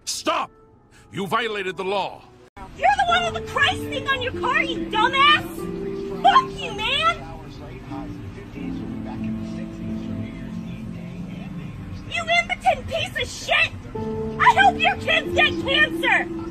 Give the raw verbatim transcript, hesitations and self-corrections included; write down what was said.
Stop! You violated the law. You're the one with the Christ thing on your car, you dumbass! Fuck you, man! You impotent piece of shit! I hope your kids get cancer!